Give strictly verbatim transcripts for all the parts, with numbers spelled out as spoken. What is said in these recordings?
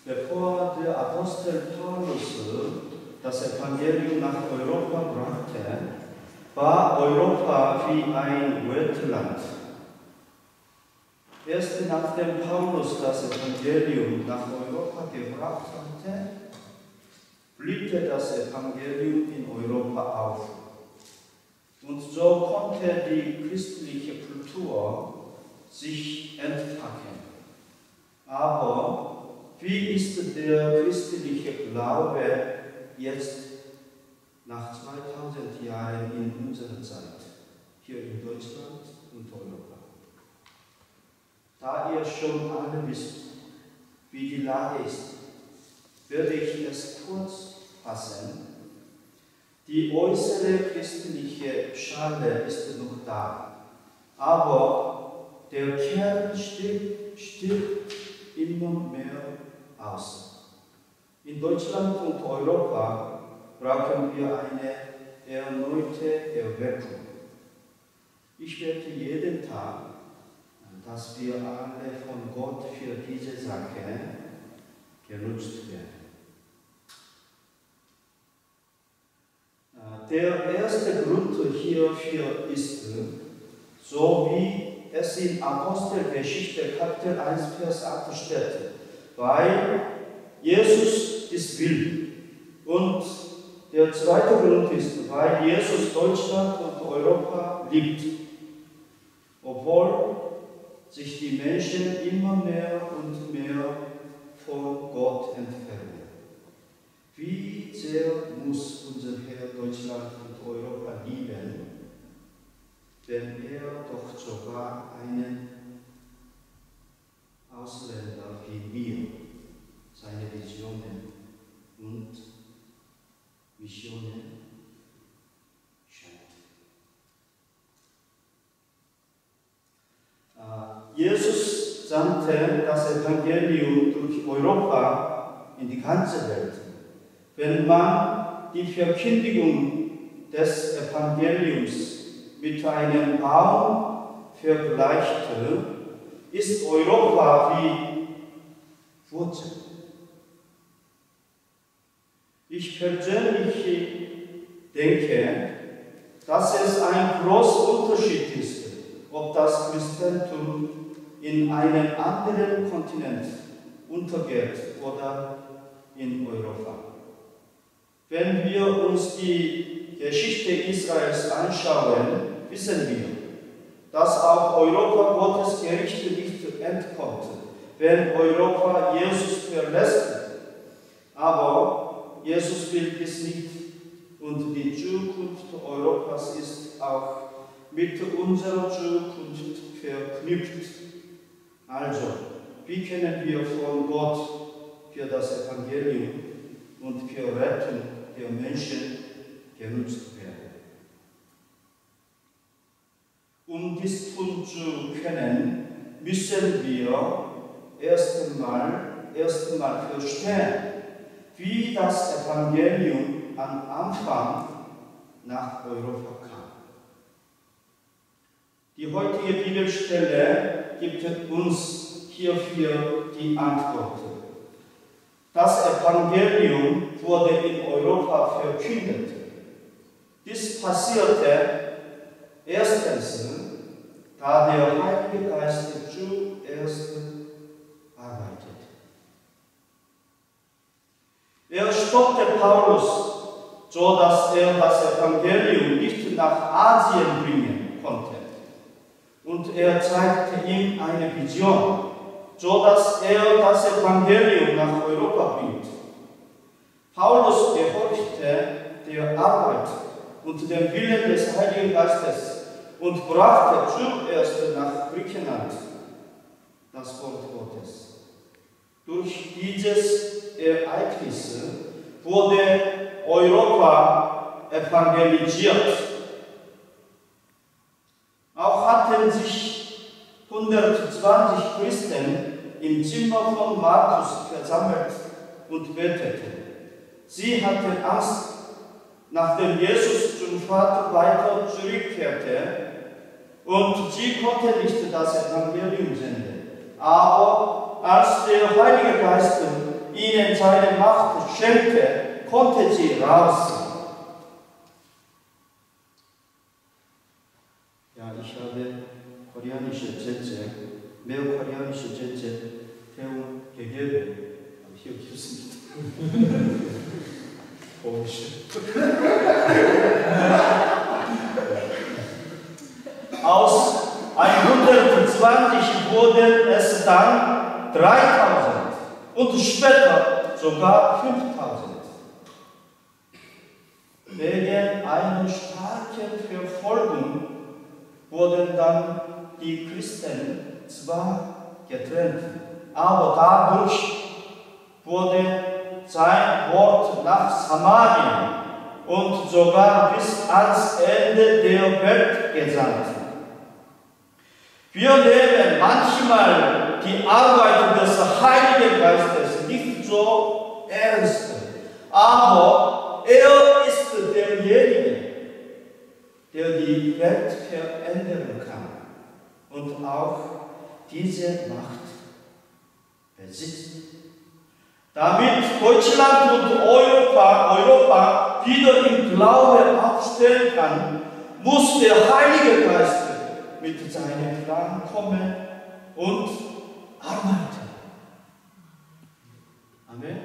Bevor der Apostel Paulus das Evangelium nach Europa brachte, war Europa wie ein Wetland. Erst nachdem Paulus das Evangelium nach Europa gebracht hatte, blühte das Evangelium in Europa auf. Und so konnte die christliche Kultur sich entfachen. Aber wie ist der christliche Glaube jetzt nach zweitausend Jahren in unserer Zeit, hier in Deutschland und Europa? Da ihr schon alle wisst, wie die Lage ist, werde ich es kurz fassen. Die äußere christliche Schale ist noch da, aber der Kern stirbt, stirbt immer mehr aus. In Deutschland und Europa brauchen wir eine erneute Erweckung. Ich bete jeden Tag, dass wir alle von Gott für diese Sache genutzt werden. Der erste Grund hierfür ist, so wie es in Apostelgeschichte Kapitel eins, Vers acht steht, weil Jesus es will. Und der zweite Grund ist, weil Jesus Deutschland und Europa liebt, obwohl sich die Menschen immer mehr und mehr von Gott entfernen. Wie sehr muss unser Herr Deutschland und Europa lieben, wenn er doch sogar einen Ausländer wie mir seine Visionen und Missionen schenkt. Jesus sandte das Evangelium durch Europa in die ganze Welt. Wenn man die Verkündigung des Evangeliums mit einem Baum vergleichte, ist Europa wie Wurzel. Ich persönlich denke, dass es ein großer Unterschied ist, ob das Christentum in einem anderen Kontinent untergeht oder in Europa. Wenn wir uns die Geschichte Israels anschauen, wissen wir, dass auch Europa Gottes Gerichte nicht entkommt, wenn Europa Jesus verlässt. Aber Jesus will es nicht und die Zukunft Europas ist auch mit unserer Zukunft verknüpft. Also, wie können wir von Gott für das Evangelium und für Rettung der Menschen genutzt werden? Um dies tun zu können, müssen wir erst einmal, erst einmal verstehen, wie das Evangelium am Anfang nach Europa kam. Die heutige Bibelstelle gibt uns hierfür die Antwort. Das Evangelium wurde in Europa verkündet. Dies passierte erstens, da der Heilige Geist zuerst arbeitet. Er stoppte Paulus, so dass er das Evangelium nicht nach Asien bringen konnte. Und er zeigte ihm eine Vision, so dass er das Evangelium nach Europa bringt. Paulus gehorchte der Arbeit und dem Willen des Heiligen Geistes und brachte zuerst nach Griechenland das Wort Gottes. Durch dieses Ereignis wurde Europa evangelisiert. Auch hatten sich hundertzwanzig Christen im Zimmer von Markus versammelt und beteten. Sie hatten Angst, nachdem Jesus zum Vater weiter zurückkehrte, und sie konnten nicht das Evangelium senden. Aber als der Heilige Geist ihnen seine Macht schenkte, konnte sie raus. Ja, ich habe koreanische Sätze, mehr koreanische Sätze Theo gegeben. Aber hier gibt es nicht. Komisch. Aus hundertzwanzig wurden es dann dreitausend und später sogar fünftausend. Wegen einer starken Verfolgung wurden dann die Christen zwar getrennt, aber dadurch wurde sein Wort nach Samarien und sogar bis ans Ende der Welt gesandt. Wir nehmen manchmal die Arbeit des Heiligen Geistes nicht so ernst, aber er ist derjenige, der die Welt verändern kann und auch diese Macht besitzt. Damit Deutschland und Europa, Europa wieder im Glauben aufstehen kann, muss der Heilige Geist mit seinem Plan kommen und arbeiten. Amen.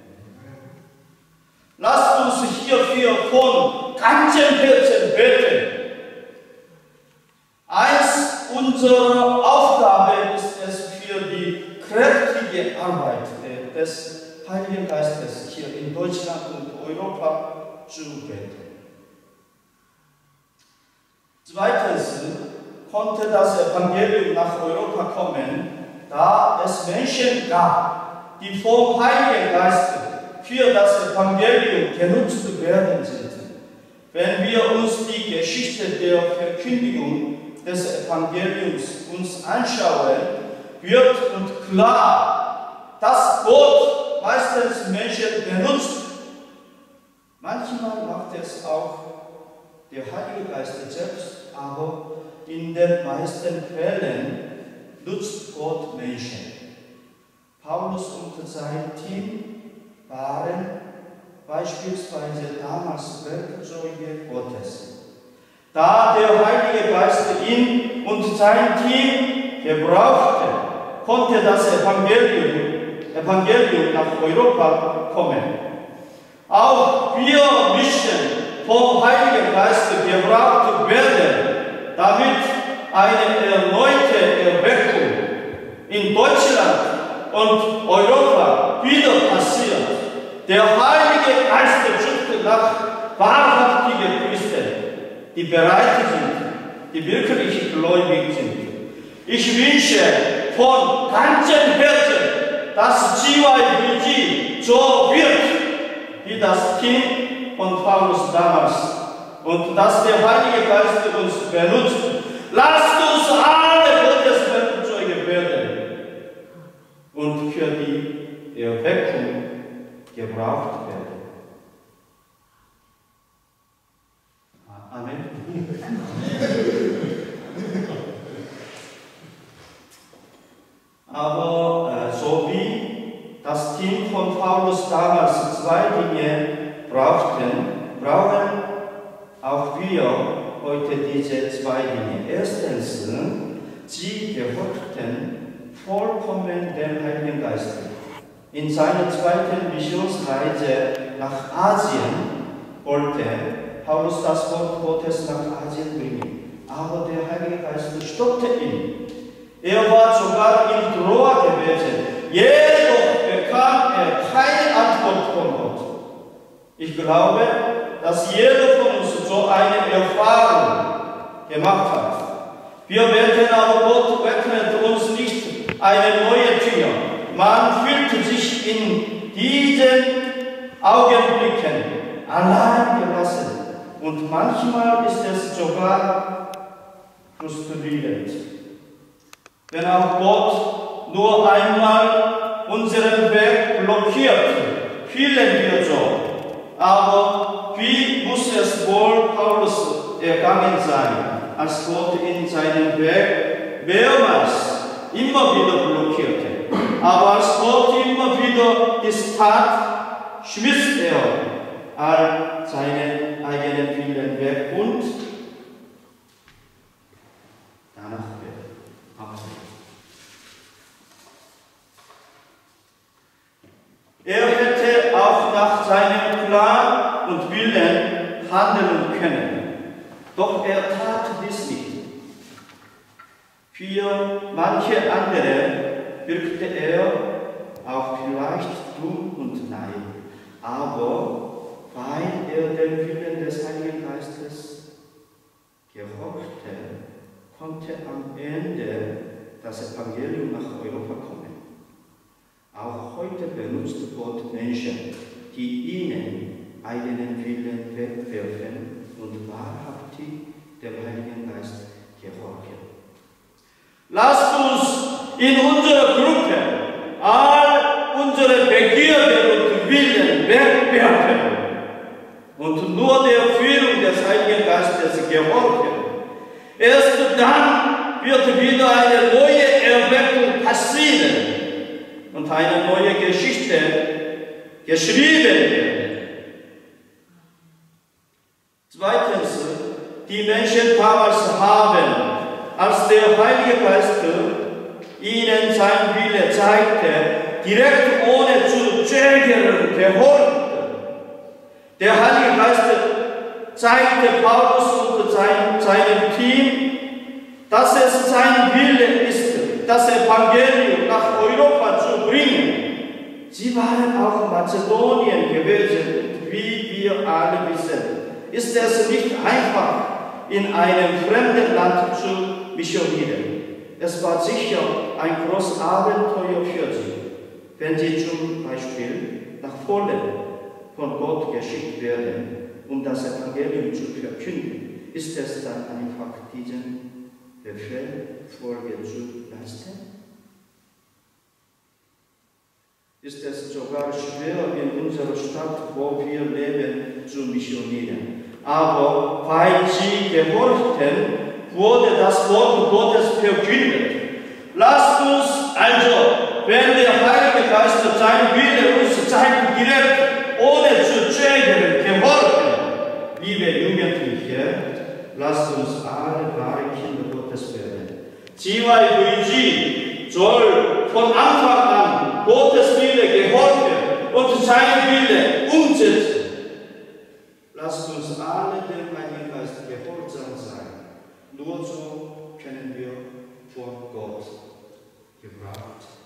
Lasst uns hierfür von ganzem Herzen beten. Eins unserer Aufgaben ist es, für die kräftige Arbeit des Heiligen Geistes hier in Deutschland und Europa zu beten. Zweitens konnte das Evangelium nach Europa kommen, da es Menschen gab, die vom Heiligen Geist für das Evangelium genutzt werden sind. Wenn wir uns die Geschichte der Verkündigung des Evangeliums uns anschauen, wird uns klar, dass Gott meistens Menschen benutzt. Manchmal macht es auch der Heilige Geist selbst, aber in den meisten Fällen nutzt Gott Menschen. Paulus und sein Team waren beispielsweise damals Werkzeuge Gottes. Da der Heilige Geist ihn und sein Team gebrauchte, konnte das Evangelium, Evangelium nach Europa kommen. Auch wir müssen vom Heiligen Geist gebraucht werden, damit eine erneute Erweckung in Deutschland und Europa wieder passiert. Der Heilige Geist sucht nach wahrhaftigen Christen, die bereit sind, die wirklich gläubig sind. Ich wünsche von ganzem Herzen, dass G Y B G so wird, wie das Kind von Paulus damals, und dass der Heilige Geist uns benutzt. Lasst uns alle Gottes Werkzeuge werden und für die Erweckung gebraucht werden. Amen. Aber äh, so wie das Team von Paulus damals zwei Dinge brauchten, brauchen auch wir heute diese zwei Dinge. Erstens, sie gehorchten vollkommen dem Heiligen Geist. In seiner zweiten Missionsreise nach Asien wollte Paulus das Wort Gottes nach Asien bringen. Aber der Heilige Geist stoppte ihn. Er war sogar in Troa gewesen. Jedoch bekam er keine Antwort von Gott. Ich glaube, dass jeder von uns so eine Erfahrung gemacht hat. Wir beten, aber Gott öffnet uns nicht eine neue Tür. Man fühlt sich in diesen Augenblicken allein gelassen. Und manchmal ist es sogar frustrierend. Wenn auch Gott nur einmal unseren Weg blockiert, fühlen wir so. Aber wie muss es wohl Paulus ergangen sein, als Gott in seinem Weg mehrmals immer wieder blockierte. Aber als Gott immer wieder dies tat, schmiss er all seine eigenen Willen weg und danach wird. Amen. Er hätte auch nach seinem Plan und Willen handeln können, doch er tat dies nicht. Für manche andere wirkte er auch vielleicht dumm und naiv, aber weil er dem Willen des Heiligen Geistes gehorchte, konnte am Ende das Evangelium nach Europa kommen. Auch heute benutzt Gott Menschen, die ihnen eigenen Willen wegwerfen und wahrhaftig dem Heiligen Geist gehorchen. Lasst uns in unserer Gruppe all unsere Begierde und Willen wegwerfen und nur der Führung des Heiligen Geistes gehorchen. Erst dann wird wieder eine neue Erweckung passieren und eine neue Geschichte geschrieben werden. Zweitens, die Menschen damals haben, als der Heilige Geist ihnen sein Wille zeigte, direkt ohne zu zögern gehorcht. Der Heilige Geist zeigte Paulus und sein, seinem Team, dass es sein Wille ist, das Evangelium nach Europa zu bringen. Sie waren auch in Mazedonien gewesen und wie wir alle wissen, ist es nicht einfach, in einem fremden Land zu missionieren. Es war sicher ein großes Abenteuer für sie, wenn sie zum Beispiel nach Polen von Gott geschickt werden, um das Evangelium zu verkünden. Ist es dann einfach, diesen Befehl Folge zu leisten? Ist es sogar schwer, in unserer Stadt, wo wir leben, zu missionieren. Aber weil sie gehorchten, wurde das Wort Gottes verkündet. Lasst uns also, wenn der Heilige Geist sein Wille uns zeigt, direkt, ohne zu zögern, gehorchen. Liebe Jugendliche, lasst uns alle wahre Kinder Gottes werden. C Y V G soll von Anfang an Gottes Wille gehorchen und seinen Wille umsetzen. Lasst uns alle dem Heiligen Geist gehorsam sein. Nur so können wir von Gott gebraucht